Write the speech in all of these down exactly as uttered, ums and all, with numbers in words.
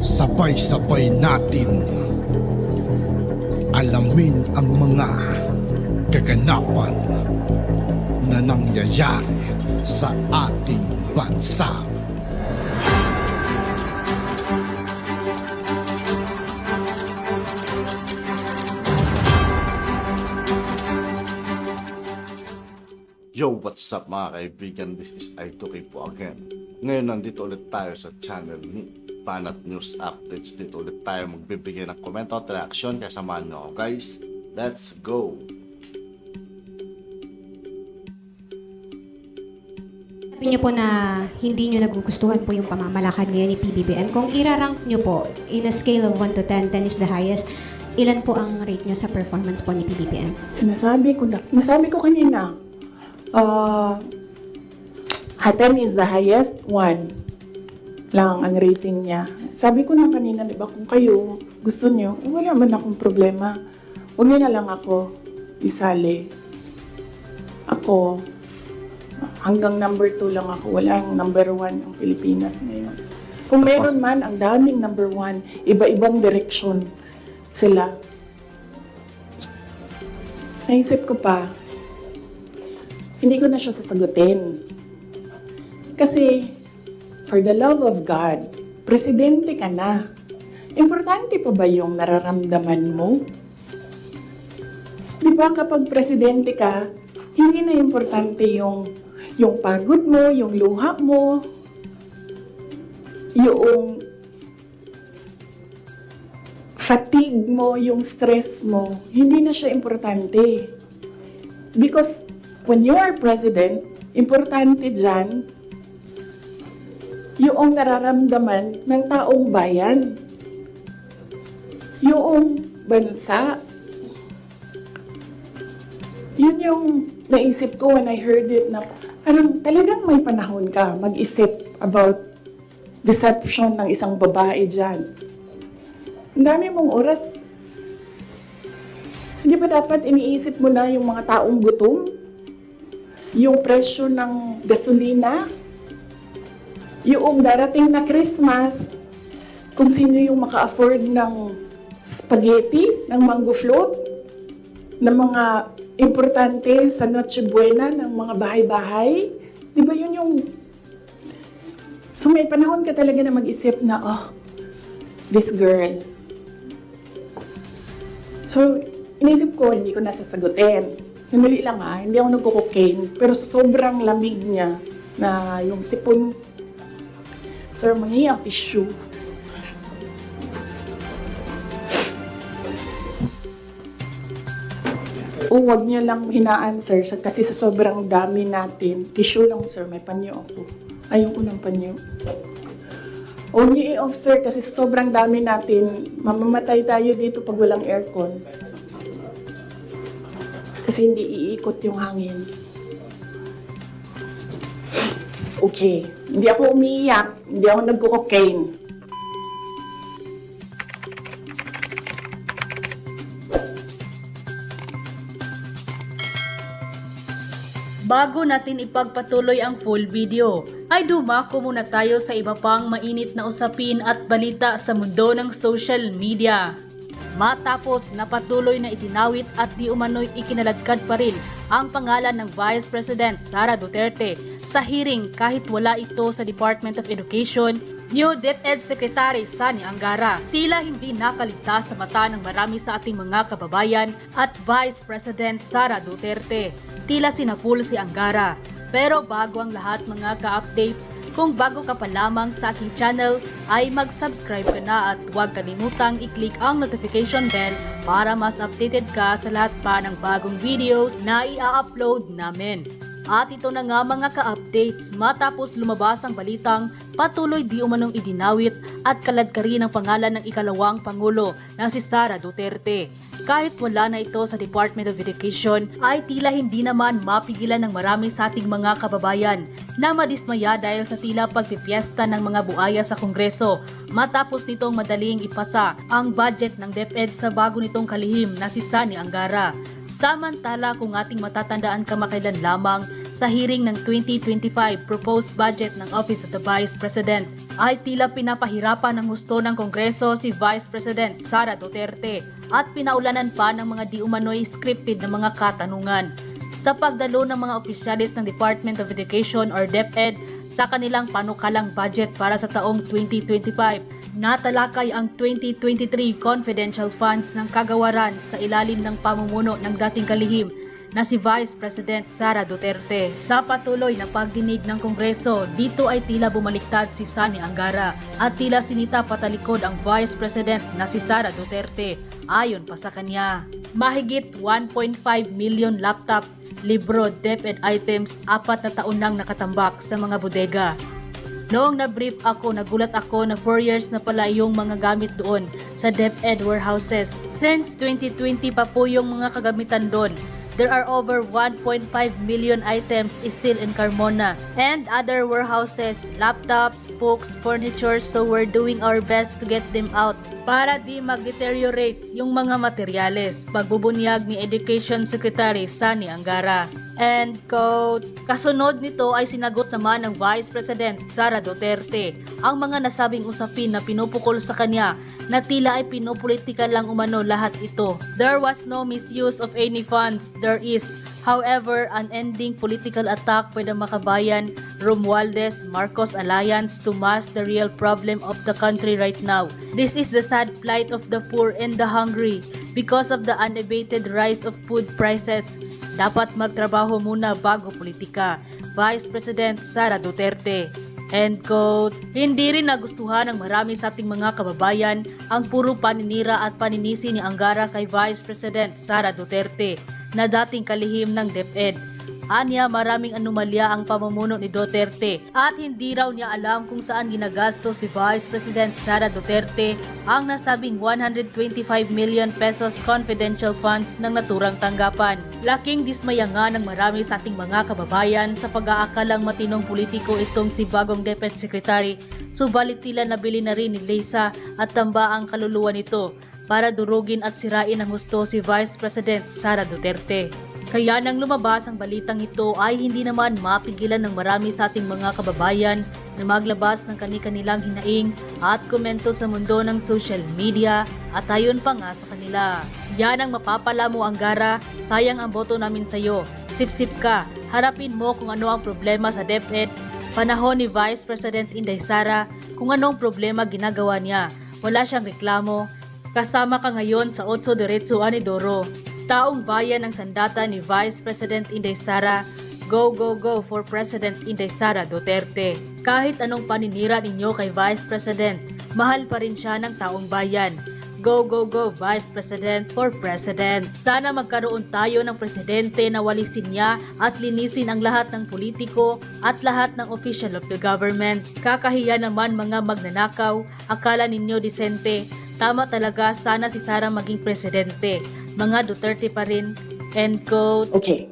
Sabay-sabay natin alamin ang mga kaganapan na nangyayari sa ating bansa. Yo, what's up mga kaibigan? This is I two K po again. Ngayon nandito ulit tayo sa channel ni Banat News Updates. Dito ulit tayo magbibigay ng komento at reaksyon. Kaya samahan nyo ako guys. Let's go! Sabi niyo po na hindi niyo nagugustuhan po yung pamamalakad ngayon ni P B B M. Kung irarank niyo po, in a scale of one to ten, ten is the highest, ilan po ang rate niyo sa performance po ni P B B M? Sinasabi ko na, nasabi ko kanina, Uh, ten is the highest, one lang ang rating niya. Sabi ko na kanina, di ba, kung kayo gusto niyo, wala man akong problema. Huwag niyo na lang ako isali. Ako, hanggang number two lang ako. Walang number one ang Pilipinas ngayon. Kung meron man, ang daming number one, iba-ibang direksyon sila. Naisip ko pa, hindi ko na siya sasagutin. Kasi, for the love of God, presidente ka na. Importante pa ba yung nararamdaman mo? Di ba kapag presidente ka, hindi na importante yung, yung pagod mo, yung luha mo, yung fatigue mo, yung stress mo. Hindi na siya importante. Because when you are president, importante dyan yung nararamdaman ng taong bayan. Yung bansa. Yun yung naisip ko when I heard it na parang talagang may panahon ka mag-isip about deception ng isang babae dyan. Ang dami mong oras. Hindi ba dapat iniisip mo na yung mga taong gutom? Yung presyo ng gasolina, yung darating na Christmas, kung sino yung maka-afford ng spaghetti, ng mango float, ng mga importante sa Noche Buena, ng mga bahay-bahay. Di ba yun yung... So may panahon ka talaga na mag-isip na, oh, this girl. So, inisip ko, hindi ko nasasagutin. Sandali lang ha, hindi ako nagko-cocaine, pero sobrang lamig niya na yung sipon. Sir, mangi ang tissue. O, wag niyo lang hinaan, sir, kasi sa sobrang dami natin. Tissue lang, sir, may panyo ako. Ayoko ng panyo. O, niyo i-off, sir, kasi sa sobrang dami natin, mamamatay tayo dito pag walang aircon. Kasi hindi iikot yung hangin. Okay. Hindi ako umiiyak. Hindi ako nagko-cocaine. Bago natin ipagpatuloy ang full video, ay dumako muna tayo sa iba pang mainit na usapin at balita sa mundo ng social media. Matapos na patuloy na itinawit at di umano'y ikinaladkad pa rin ang pangalan ng Vice President Sara Duterte sa hearing kahit wala ito sa Department of Education, New DepEd Secretary Sani Angara tila hindi nakaligtas sa mata ng marami sa ating mga kababayan at Vice President Sara Duterte. Tila sinapul si Angara. Pero bago ang lahat mga ka-updates, kung bago ka pa lamang sa aking channel, ay mag-subscribe ka na at huwag kalimutang i-click ang notification bell para mas updated ka sa lahat pa ng bagong videos na i-upload namin. At ito na nga mga ka-updates, matapos lumabas ang balitang patuloy di umanong idinawit at kaladkari ng pangalan ng ikalawang Pangulo na si Sara Duterte. Kahit wala na ito sa Department of Education, ay tila hindi naman mapigilan ng marami sa ating mga kababayan na madismaya dahil sa tila pagpipiesta ng mga buaya sa Kongreso matapos nitong madaling ipasa ang budget ng DepEd sa bago nitong kalihim na si Sani Angara. Samantala kung ating matatandaan kamakailan lamang, sa hearing ng twenty twenty-five proposed budget ng Office of the Vice President ay tila pinapahirapan ng husto ng Kongreso si Vice President Sara Duterte at pinaulanan pa ng mga di umano'y scripted na mga katanungan. Sa pagdalo ng mga opisyalis ng Department of Education or DepEd sa kanilang panukalang budget para sa taong twenty twenty-five, natalakay ang twenty twenty-three confidential funds ng kagawaran sa ilalim ng pamumuno ng dating kalihim na si Vice President Sara Duterte. Sa patuloy na pagdinig ng Kongreso, dito ay tila bumaliktad si Sani Angara at tila sinita patalikod ang Vice President na si Sara Duterte. Ayon pa sa kanya, mahigit one point five million laptop, libro, DepEd items, apat na taon nang nakatambak sa mga bodega. Noong na-brief ako, nagulat ako na four years na pala yung mga gamit doon sa DepEd warehouses. Since twenty twenty pa po yung mga kagamitan doon. There are over one point five million items still in Carmona and other warehouses, laptops, books, furniture, so we're doing our best to get them out para di mag-deteriorate yung mga materyales. Pagbubunyag ni Education Secretary Sani Angara. And quote, kasunod nito ay sinagot naman ng Vice President Sara Duterte ang mga nasabing usapin na pinupukol sa kanya na tila ay pinopolitika lang umano lahat ito. There was no misuse of any funds. There is, however, an ending political attack by the Makabayan Romualdez Marcos alliance to mask the real problem of the country right now. This is the sad plight of the poor and the hungry because of the unabated rise of food prices. Dapat magtrabaho muna bago politika. Vice President Sara Duterte. End quote. Hindi rin nagustuhan ng marami sa ating mga kababayan ang puro paninira at paninisi ni Angara kay Vice President Sara Duterte na dating kalihim ng DepEd. Anya, maraming anomalya ang pamumuno ni Duterte at hindi raw niya alam kung saan ginagastos ni Vice President Sara Duterte ang nasabing one hundred twenty-five million pesos confidential funds ng naturang tanggapan. Laking dismaya nga ng marami sa ating mga kababayan sa pag-aakalang matinong politiko itong si bagong DepEd Secretary, subalit tila nabili na rin ni Leysa at tamba ang kaluluwa nito para durugin at sirain ang husto si Vice President Sara Duterte. Kaya nang lumabas ang balitang ito ay hindi naman mapigilan ng marami sa ating mga kababayan na maglabas ng kani-kanilang hinaing at komento sa mundo ng social media at ayon pa nga sa kanila. Yan ang mapapala mo, Angara, sayang ang boto namin sa iyo. Sip-sip ka, harapin mo kung ano ang problema sa DepEd. Panahon ni Vice President Inday Sara kung anong problema ginagawa niya. Wala siyang reklamo. Kasama ka ngayon sa Otso Diretso Anidoro. Taong bayan ng sandata ni Vice President Inday Sara, go go go for President Inday Sara Duterte. Kahit anong paninira ninyo kay Vice President, mahal pa rin siya ng taong bayan. Go go go Vice President for President. Sana magkaroon tayo ng presidente na walisin niya at linisin ang lahat ng politiko at lahat ng official of the government. Kakahiya naman mga magnanakaw, akala ninyo disente. Tama talaga, sana si Sara maging presidente. Mga Duterte pa rin. End quote. Okay.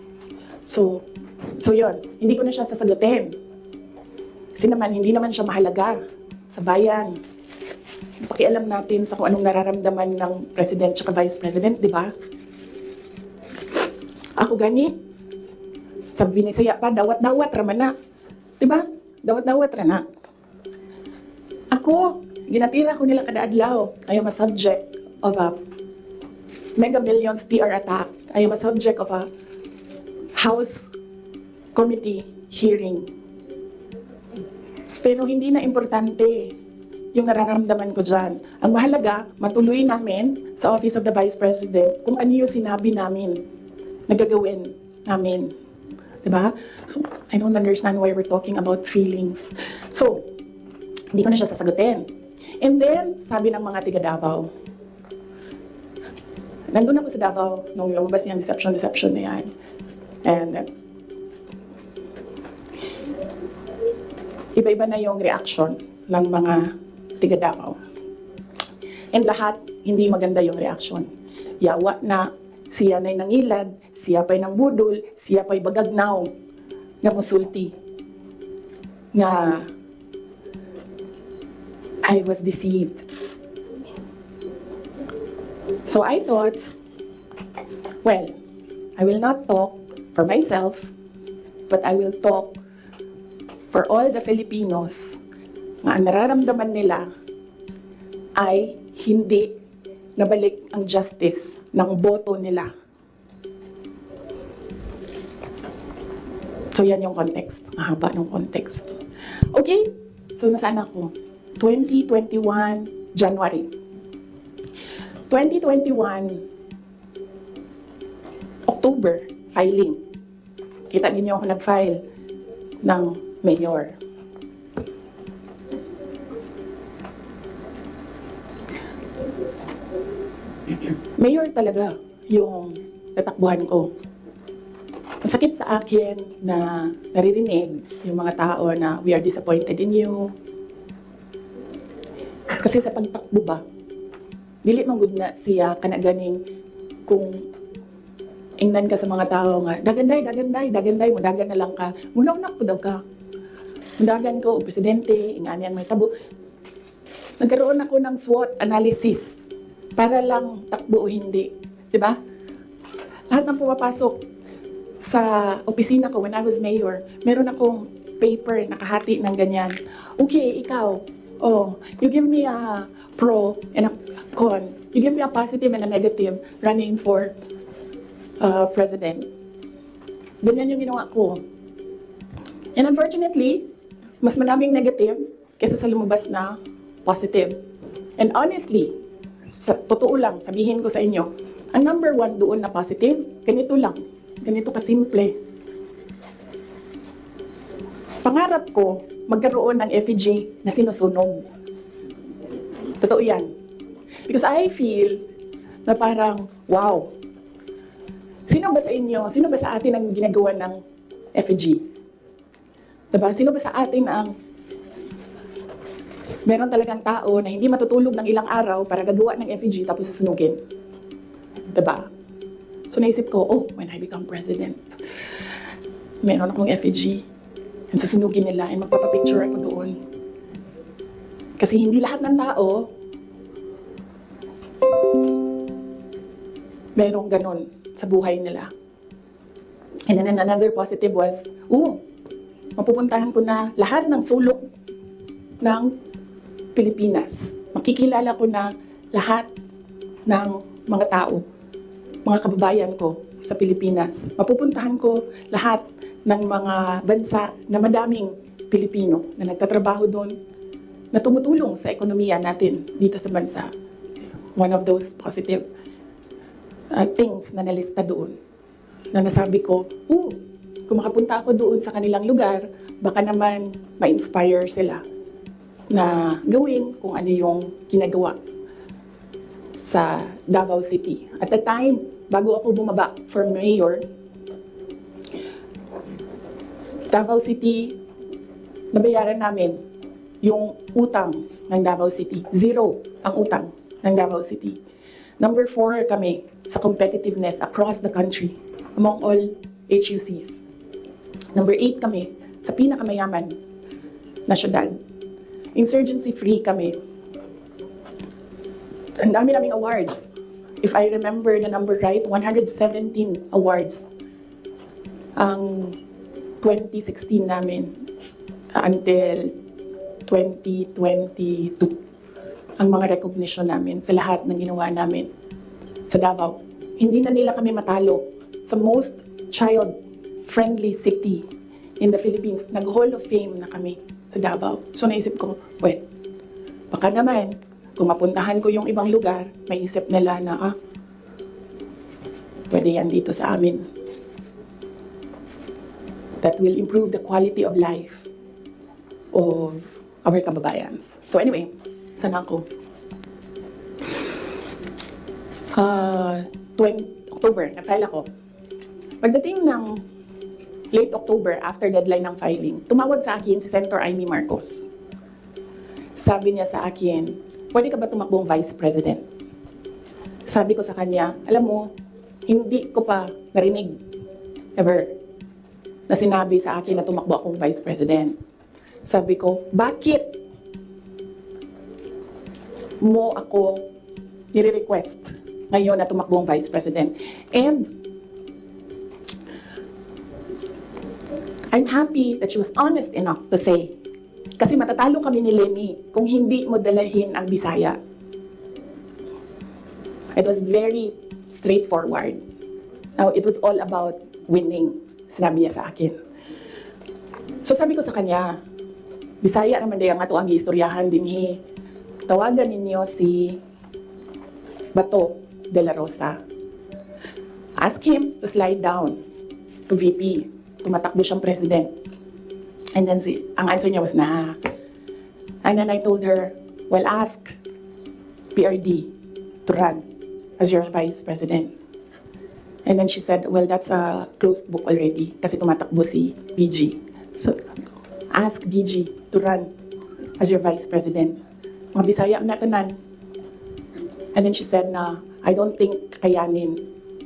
So, so yun. Hindi ko na siya sasagutin. Kasi naman, hindi naman siya mahalaga sa bayan. Pakialam natin sa kung anong nararamdaman ng President at Vice President, di ba? Ako gani, sabi ni Saya pa, dawat-dawat raman na. Di ba? Dawat-dawat ra na. Ako, ginatira ko nila kada adlaw. I am a subject of a Mega Millions P R attack. I am a subject of a House Committee hearing. Pero hindi na importante yung nararamdaman ko dyan. Ang mahalaga, matuloy namin sa Office of the Vice President kung ano yung sinabi namin na gagawin namin. Diba? So, I don't understand why we're talking about feelings. So, hindi ko na siya sasagutin. And then, sabi ng mga tiga Davao, nandun ako sa Davao nung lumabas yung deception-deception na yan. And uh, iba-iba na yung reaction ng mga tiga Davao. And lahat, hindi maganda yung reaction. Yawa na siya na'y nangilad, siya pa'y nang budol, siya pa'y bagagnaw na musulti. Nga I was deceived. So I thought, well, I will not talk for myself but I will talk for all the Filipinos na ang nararamdaman nila ay hindi nabalik ang justice ng boto nila. So yan yung context. Mahaba ng context. Okay? So nasaan ako? twenty twenty-one, January. twenty twenty-one, October, filing. Kita ninyo ako nag-file ng mayor. Mayor talaga yung tatakbuhan ko. Masakit sa akin na naririnig yung mga tao na we are disappointed in you. Kasi sa pagtakbo ba, dili man gud na siya kanaganing kung ingnan ka sa mga tao nga, daganday, daganday, daganday, mudagan na lang ka. Munaw-nak po daw ka. Mudagan ko, o presidente, ingani ang may tabo. Nagkaroon ako ng SWOT analysis para lang takbo o hindi. Diba? Lahat ng pumapasok sa opisina ko when I was mayor, meron akong paper nakahati ng ganyan. Okay, ikaw, oh, you give me a pro and a con. You give me a positive and a negative running for uh, president. Ganyan yung ginawa ko. And unfortunately, mas maraming negative kaysa sa lumabas na positive. And honestly, sa totoo lang, sabihin ko sa inyo, ang number one doon na positive, ganito lang. Ganito kasimple. Pangarap ko, magkaroon ng effigy na sinusunog. Totoo yan. Because I feel na parang, wow. Sino ba sa inyo, sino ba sa atin ang ginagawa ng effigy? Diba? Sino ba sa atin ang meron talagang tao na hindi matutulog ng ilang araw para gagawa ng effigy tapos susunugin? Diba? So naisip ko, oh, when I become president, meron akong effigy. And susunugin nila and magpapapicture ako doon. Kasi hindi lahat ng tao merong ganun sa buhay nila. And then another positive was, oh, mapupuntahan ko na lahat ng sulok ng Pilipinas. Makikilala ko na lahat ng mga tao, mga kababayan ko sa Pilipinas. Mapupuntahan ko lahat ng mga bansa na madaming Pilipino na nagtatrabaho doon, na tumutulong sa ekonomiya natin dito sa bansa. One of those positive uh, things na nalista doon. Na nasabi ko, oh, kung makapunta ako doon sa kanilang lugar, baka naman ma-inspire sila na gawin kung ano yung ginagawa sa Davao City. At the time, bago ako bumaba for mayor, Davao City, nabayaran namin yung utang ng Davao City. Zero ang utang ng Davao City. Number four kami sa competitiveness across the country among all H U Cs. Number eight kami sa pinakamayaman na syudad. Insurgency-free kami. Ang dami naming awards. If I remember the number right, one hundred seventeen awards ang twenty sixteen namin until twenty twenty-two ang mga recognition namin sa lahat ng ginawa namin sa Davao. Hindi na nila kami matalo sa most child-friendly city in the Philippines. Nag-Hall of Fame na kami sa Davao. So naisip ko, well, baka naman, kung mapuntahan ko yung ibang lugar, may isip nila na, ah, pwede yan dito sa amin. That will improve the quality of life of our kababayans. So anyway, saan ako? Uh, twenty, October, na-file ako. Pagdating ng late October, after deadline ng filing, tumawag sa akin si Senator Amy Marcos. Sabi niya sa akin, pwede ka ba tumakbong Vice President? Sabi ko sa kanya, alam mo, hindi ko pa narinig ever na sinabi sa akin na tumakbo akong Vice President. Sabi ko, bakit mo ako nire-request ngayon na tumakbo ang Vice President? And I'm happy that she was honest enough to say, kasi matatalo kami ni Lenny kung hindi mo dalahin ang Bisaya. It was very straightforward. Now, it was all about winning, sinabi niya sa akin. So sabi ko sa kanya, Bisaya naman day ang ato ang giistoryahan din hi. Tawagan ninyo si Bato de la Rosa. Ask him to slide down to V P. Tumatakbo siyang president. And then si, ang answer niya was, nah. And then I told her, well, ask P R D to run as your vice president. And then she said, well, that's a closed book already kasi tumatakbo si B G. So, ask B G to run as your vice president. Mga Bisaya na tanan. And then she said na, I don't think kayanin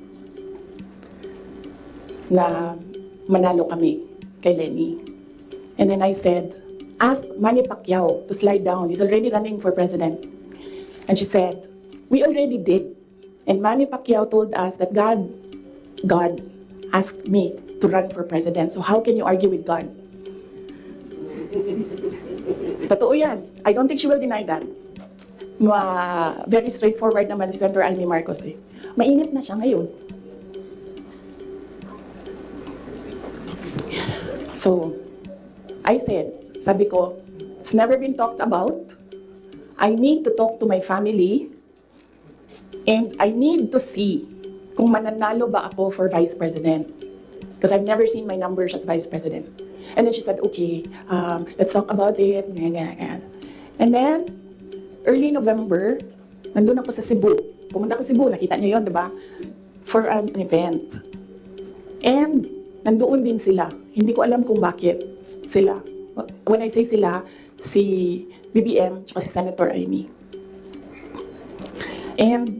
na manalo kami kay Lenny. And then I said, ask Manny Pacquiao to slide down. He's already running for president. And she said, we already did. And Manny Pacquiao told us that God, God asked me to run for president. So how can you argue with God? Totoo yan. I don't think she will deny that. Ma, very straightforward naman si Senator Amy Marcos eh. Mainit na siya ngayon. So, I said, sabi ko, it's never been talked about. I need to talk to my family and I need to see kung mananalo ba ako for vice president. Because I've never seen my numbers as vice president. And then she said, okay, um, let's talk about it. And then, early November, nandun ako sa Cebu. Pumunta ko sa Cebu, nakita niyo yun, di ba? For an event. And, nandoon din sila. Hindi ko alam kung bakit sila. When I say sila, si B B M at si Senator Amy. And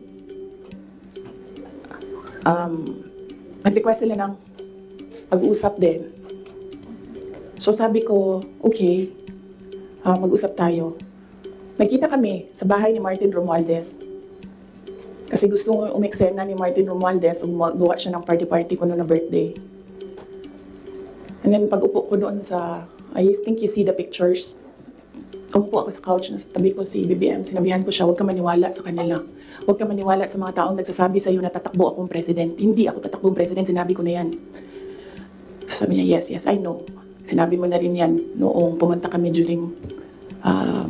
um, nag-request sila ng pag-uusap din. So sabi ko, okay, uh, mag-usap tayo. Nagkita kami sa bahay ni Martin Romualdez. Kasi gusto ko umekserna ni Martin Romualdez o magawa siya ng party-party ko noon na birthday. And then pag-upo ko doon sa, I think you see the pictures. Umupo ako sa couch, nasa tabi ko si B B M. Sinabihan ko siya, huwag ka maniwala sa kanila. Huwag ka maniwala sa mga taong nagsasabi sa iyo na tatakbo akong president. Hindi ako tatakbong president, sinabi ko na yan. Sabi niya, yes, yes, I know. Sinabi mo na rin yan noong pumunta kami during um,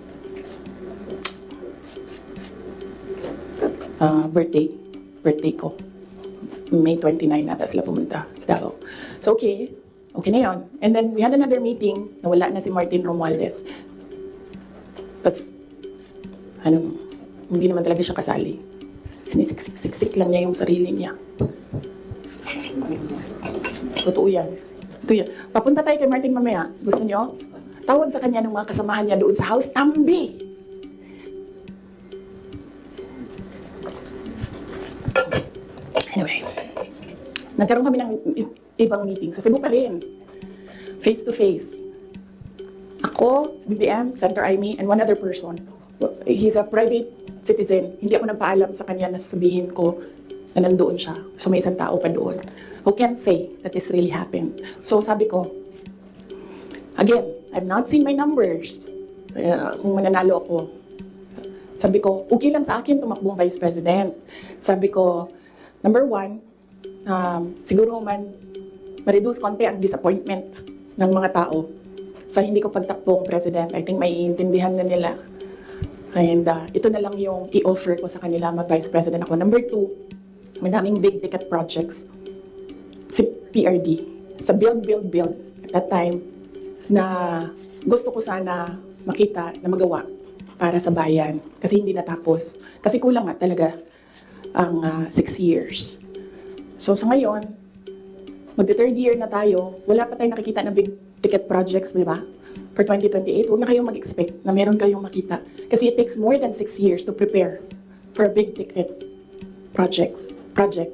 uh, birthday. Birthday ko. May twenty-nine nata sila pumunta sa Davao. So, okay. Okay na yun. And then, we had another meeting na wala na si Martin Romualdez. Tapos, ano, hindi naman talaga siya kasali. Sinisiksik-siksik lang niya yung sarili niya. Totoo yan. Ito yan. Papunta tayo kay Martin mamaya. Gusto niyo? Tawag sa kanya ng mga kasamahan niya doon sa house. Tambi! Anyway. Nagkaroon kami ng ibang meeting. Sa Cebu pa rin. Face to face. Ako, si B B M, Senator Amy, and one other person. He's a private citizen. Hindi ako nagpaalam sa kanya na sasabihin ko na nandoon siya. So may isang tao pa doon. Who can say that this really happened? So sabi ko, again, I've not seen my numbers. Uh, kung mananalo ako. Sabi ko, okay lang sa akin tumakbong vice president. Sabi ko, number one, um, siguro man ma-reduce konti ang disappointment ng mga tao sa hindi ko pagtakbong president. I think maiintindihan na nila. And uh, ito na lang yung i-offer ko sa kanila, mag-vice president ako. Number two, madaming big ticket projects. Si P R D, sa build, build, build. At that time, na gusto ko sana makita na magawa para sa bayan. Kasi hindi natapos. Kasi kulang nga talaga ang uh, six years. So sa ngayon, magte-third year na tayo, wala pa tayong nakikita ng big ticket projects, di ba? For twenty twenty-eight, huwag na kayong mag-expect na meron kayong makita. Kasi it takes more than six years to prepare for a big ticket projects, project.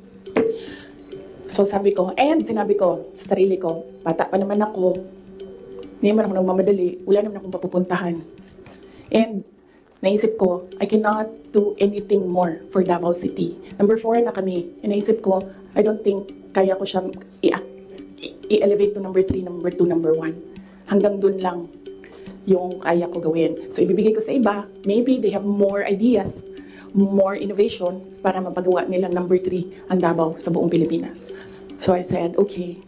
So sabi ko, and sinabi ko sa sarili ko, bata pa naman ako, hindi naman ako nagmamadali, wala naman akong papupuntahan. And naisip ko, I cannot do anything more for Davao City. Number four na kami. And naisip ko, I don't think kaya ko siya i-elevate to number three, number two, number one. Hanggang dun lang yung kaya ko gawin. So, ibibigay ko sa iba, maybe they have more ideas, more innovation para mapagawa nilang number three ang Davao sa buong Pilipinas. So, I said, okay,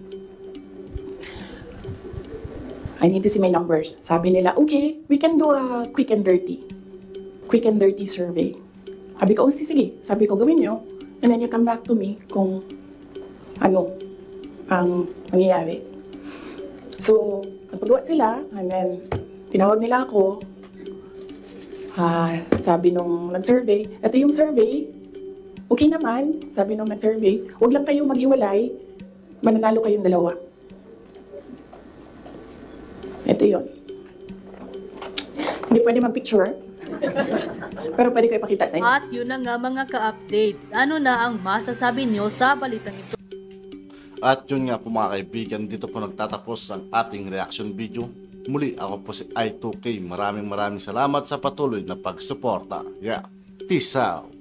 I need to see my numbers. Sabi nila, okay, we can do a quick and dirty. Quick and dirty survey. Sabi ko, oh, sige, sabi ko, gawin nyo. And then you come back to me kung ano ang nangyayari. So, nagpagawa sila, and then tinawag nila ako, uh, sabi nung nag-survey, ito yung survey, okay naman, sabi nung nag-survey, huwag lang kayo maghiwalay, mananalo kayong dalawa. Ito yun. Hindi pwede mag-picture, pero pwede ko ipakita sa inyo. At yun na nga mga ka-updates, ano na ang masasabi nyo sa balitang ito? At yun nga po mga kaibigan, dito po nagtatapos ang ating reaction video. Muli, ako po si I two K. Maraming maraming salamat sa patuloy na pagsuporta. Yeah, peace out!